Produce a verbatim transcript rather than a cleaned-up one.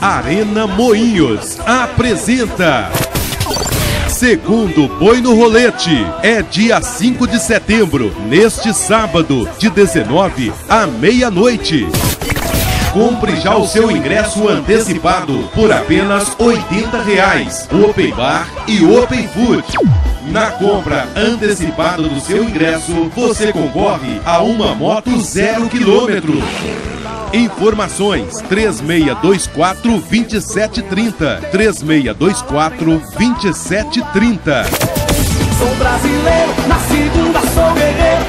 Arena Moinhos apresenta Segundo Boi no Rolete. É dia cinco de setembro, neste sábado, de dezenove à meia-noite. Compre já o seu ingresso antecipado por apenas oitenta reais. Open Bar e Open Food. Na compra antecipada do seu ingresso, você concorre a uma moto zero quilômetro. Informações três seis dois quatro, dois sete três zero, três seis dois quatro, dois sete três zero. Sou brasileiro, na segunda sou guerreiro.